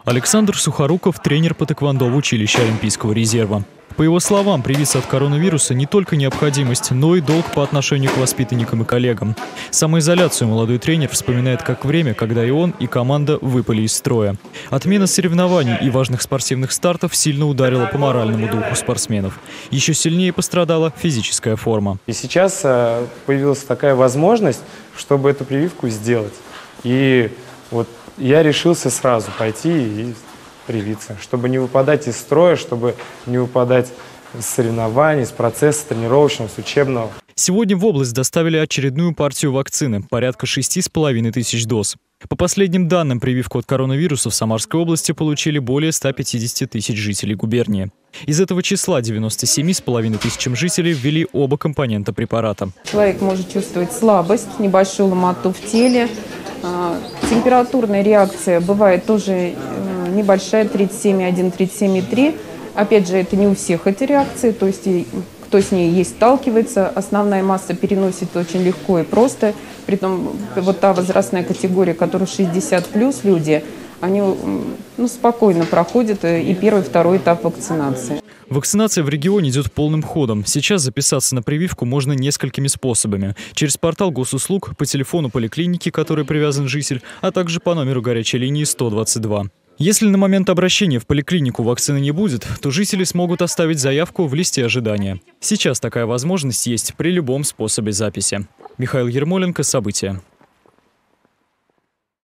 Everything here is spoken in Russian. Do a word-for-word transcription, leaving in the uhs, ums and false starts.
Александр Сухоруков – тренер по тэквондо в училище Олимпийского резерва. По его словам, привиться от коронавируса не только необходимость, но и долг по отношению к воспитанникам и коллегам. Самоизоляцию молодой тренер вспоминает как время, когда и он, и команда выпали из строя. Отмена соревнований и важных спортивных стартов сильно ударила по моральному духу спортсменов. Еще сильнее пострадала физическая форма. И сейчас появилась такая возможность, чтобы эту прививку сделать. И вот я решился сразу пойти и привиться, чтобы не выпадать из строя, чтобы не выпадать из соревнований, с процесса тренировочного, с учебного. Сегодня в область доставили очередную партию вакцины – порядка шести с половиной тысяч доз. По последним данным, прививку от коронавируса в Самарской области получили более ста пятидесяти тысяч жителей губернии. Из этого числа девяноста семи с половиной тысячам жителей ввели оба компонента препарата. Человек может чувствовать слабость, небольшую ломоту в теле. Температурная реакция бывает тоже небольшая, тридцать семь и один, тридцать семь и три. Опять же, это не у всех эти реакции, то есть кто с ней есть, сталкивается. Основная масса переносит очень легко и просто. Притом вот та возрастная категория, которая шестьдесят плюс люди, они ну, спокойно проходят и первый, и второй этап вакцинации. Вакцинация в регионе идет полным ходом. Сейчас записаться на прививку можно несколькими способами. Через портал госуслуг, по телефону поликлиники, к которой привязан житель, а также по номеру горячей линии сто двадцать два. Если на момент обращения в поликлинику вакцины не будет, то жители смогут оставить заявку в листе ожидания. Сейчас такая возможность есть при любом способе записи. Михаил Ермоленко, события.